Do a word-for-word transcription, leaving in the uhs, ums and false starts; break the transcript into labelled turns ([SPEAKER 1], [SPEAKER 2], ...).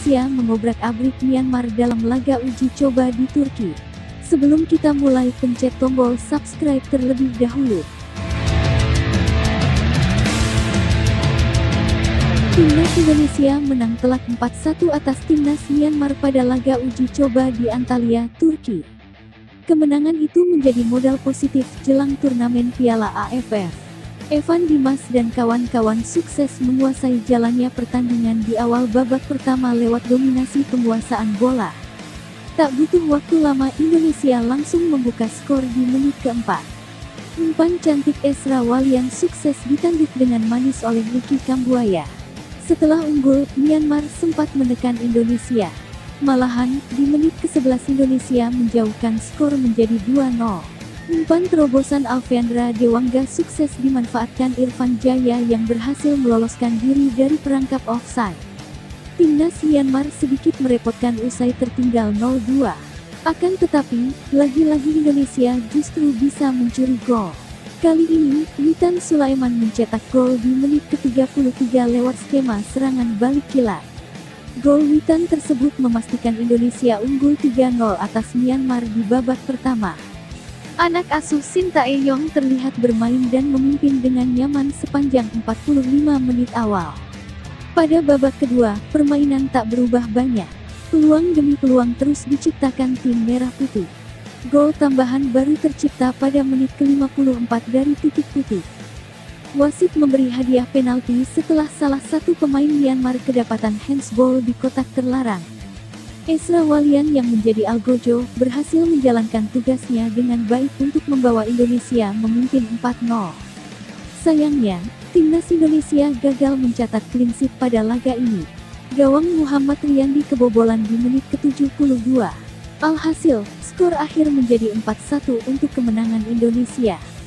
[SPEAKER 1] Indonesia mengobrak-abrik Myanmar dalam laga uji coba di Turki. Sebelum kita mulai, pencet tombol subscribe terlebih dahulu. Timnas Indonesia menang telak empat satu atas Timnas Myanmar pada laga uji coba di Antalya, Turki. Kemenangan itu menjadi modal positif jelang turnamen Piala A F F. Evan Dimas dan kawan-kawan sukses menguasai jalannya pertandingan di awal babak pertama lewat dominasi penguasaan bola. Tak butuh waktu lama, Indonesia langsung membuka skor di menit keempat. Umpan cantik Esra Walian sukses ditanduk dengan manis oleh Ricky Kambuaya. Setelah unggul, Myanmar sempat menekan Indonesia. Malahan, di menit ke sebelas Indonesia menjauhkan skor menjadi dua nol. Umpan terobosan Alfeandra Dewangga sukses dimanfaatkan Irfan Jaya yang berhasil meloloskan diri dari perangkap offside. Timnas Myanmar sedikit merepotkan usai tertinggal nol dua. Akan tetapi, lagi-lagi Indonesia justru bisa mencuri gol. Kali ini, Witan Sulaiman mencetak gol di menit ke tiga puluh tiga lewat skema serangan balik kilat. Gol Witan tersebut memastikan Indonesia unggul tiga nol atas Myanmar di babak pertama. Anak asuh Shin Tae-yong terlihat bermain dan memimpin dengan nyaman sepanjang empat puluh lima menit awal. Pada babak kedua, permainan tak berubah banyak. Peluang demi peluang terus diciptakan tim Merah Putih. Gol tambahan baru tercipta pada menit ke lima puluh empat dari titik putih. Wasit memberi hadiah penalti setelah salah satu pemain Myanmar kedapatan handsball di kotak terlarang. Esra Walian yang menjadi algojo berhasil menjalankan tugasnya dengan baik untuk membawa Indonesia memimpin empat nol. Sayangnya, Timnas Indonesia gagal mencatat clean sheet pada laga ini. Gawang Muhammad Riyandi kebobolan di menit ke tujuh puluh dua. Alhasil, skor akhir menjadi empat satu untuk kemenangan Indonesia.